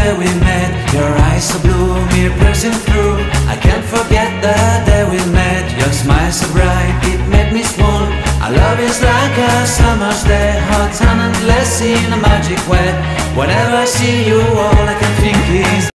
day we met. Your eyes so blue, me piercing through. I can't forget the day we met. Your smile so bright, it made me swoon. Our love is like a summer's day, hot and endless in a magic way. Whenever I see you, all I can think is